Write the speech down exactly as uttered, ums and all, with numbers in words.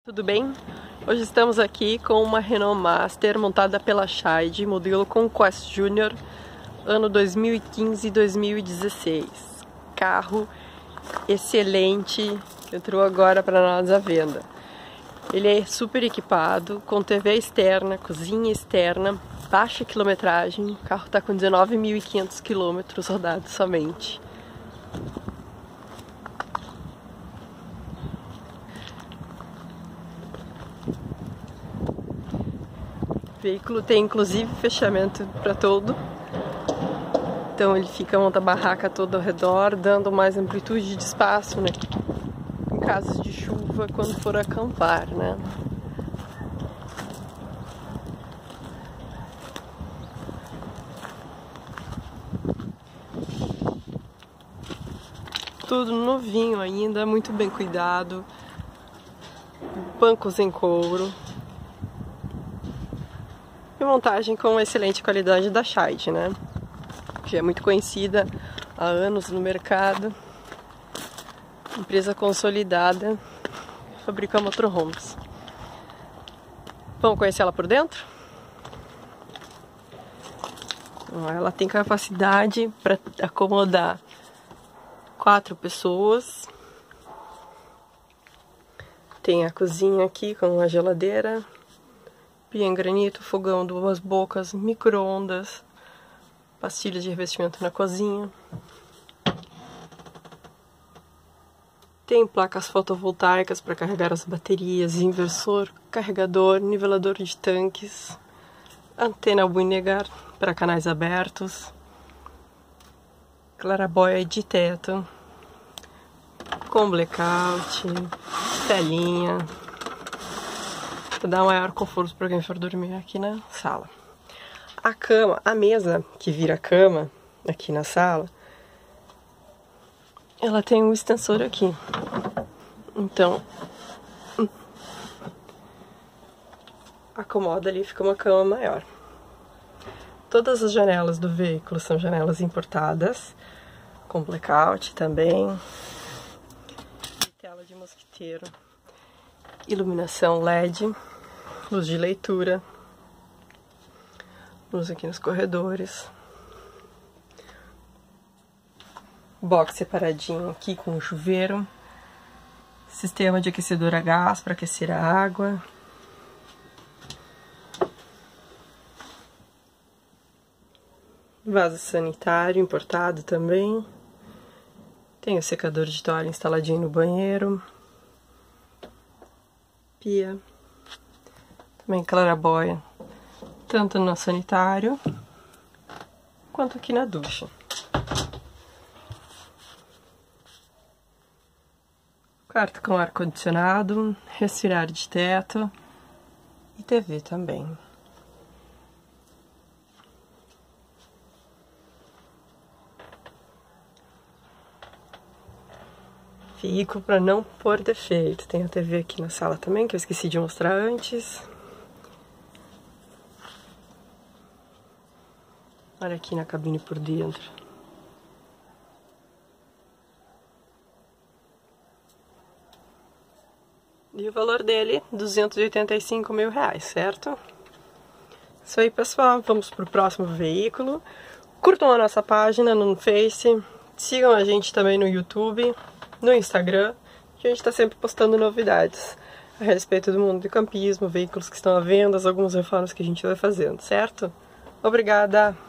Tudo bem? Hoje estamos aqui com uma Renault Master montada pela Scheid, modelo Conquest Junior, ano dois mil e quinze e dois mil e dezesseis. Carro excelente, entrou agora para nós à venda. Ele é super equipado, com T V externa, cozinha externa, baixa quilometragem. O carro está com dezenove mil e quinhentos quilômetros rodados somente. O veículo tem inclusive fechamento para todo, então ele fica monta barraca todo ao redor, dando mais amplitude de espaço, né? Em casos de chuva, quando for acampar, né? Tudo novinho ainda, muito bem cuidado, bancos em couro. E montagem com excelente qualidade da Scheid, né? Que é muito conhecida há anos no mercado. Empresa consolidada, fabrica motorhomes. Vamos conhecer ela por dentro? Ela tem capacidade para acomodar quatro pessoas. Tem a cozinha aqui com uma geladeira, pia em granito, fogão, duas bocas, micro-ondas, pastilha de revestimento na cozinha. Tem placas fotovoltaicas para carregar as baterias, inversor, carregador, nivelador de tanques, antena Winnegar para canais abertos, clarabóia de teto, com blackout, telinha, para dar maior conforto para quem for dormir aqui na sala. A cama, a mesa que vira cama aqui na sala, ela tem um extensor aqui. Então, acomoda ali, fica uma cama maior. Todas as janelas do veículo são janelas importadas, com blackout também, tela de mosquiteiro, iluminação L E D, luz de leitura, luz aqui nos corredores, box separadinho aqui com chuveiro, sistema de aquecedor a gás para aquecer a água, vaso sanitário importado também, tem o secador de toalha instaladinho no banheiro, pia, também clarabóia, tanto no sanitário quanto aqui na ducha. Quarto com ar-condicionado, respirar de teto e T V também. Veículo para não pôr defeito. Tem a T V aqui na sala também, que eu esqueci de mostrar antes. Olha aqui na cabine por dentro. E o valor dele, duzentos e oitenta e cinco mil reais, certo? Isso aí, pessoal. Vamos pro próximo veículo. Curtam a nossa página no Face. Sigam a gente também no YouTube, no Instagram. Que a gente está sempre postando novidades a respeito do mundo do campismo, veículos que estão à venda, algumas reformas que a gente vai fazendo, certo? Obrigada!